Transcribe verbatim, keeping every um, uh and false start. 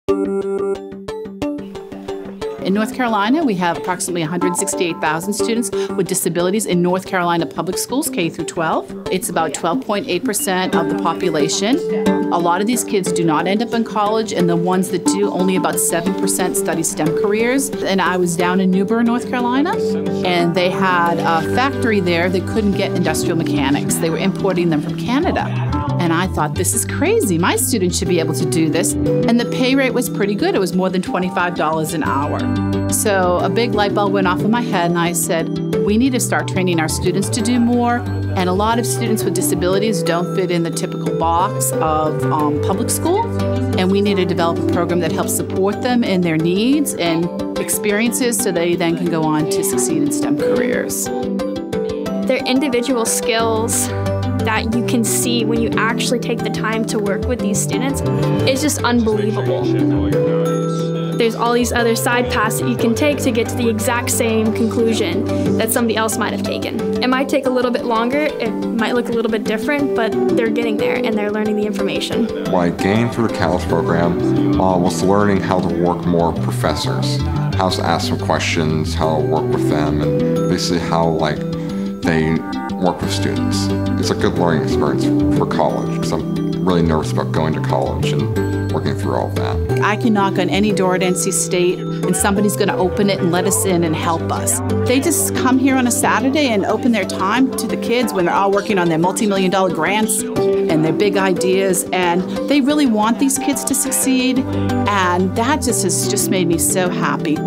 In North Carolina, we have approximately one hundred sixty-eight thousand students with disabilities in North Carolina public schools, K through twelve. It's about twelve point eight percent of the population. A lot of these kids do not end up in college, and the ones that do, only about seven percent study STEM careers. And I was down in Newburgh, North Carolina, and they had a factory there that couldn't get industrial mechanics. They were importing them from Canada. And I thought, this is crazy. My students should be able to do this. And the pay rate was pretty good. It was more than twenty-five dollars an hour. So a big light bulb went off in my head, and I said, we need to start training our students to do more. And a lot of students with disabilities don't fit in the typical box of um, public school. And we need to develop a program that helps support them in their needs and experiences so they then can go on to succeed in STEM careers. Their individual skills that you can see when you actually take the time to work with these students is just unbelievable. There's all these other side paths that you can take to get to the exact same conclusion that somebody else might have taken. It might take a little bit longer, it might look a little bit different, but they're getting there and they're learning the information. What I gained through the Catalyst program uh, was learning how to work more with professors, how to ask them questions, how to work with them, and basically how like they work with students. It's a good learning experience for college because I'm really nervous about going to college and working through all of that. I can knock on any door at N C State and somebody's going to open it and let us in and help us. They just come here on a Saturday and open their time to the kids when they're all working on their multi-million dollar grants and their big ideas, and they really want these kids to succeed, and that just has just made me so happy.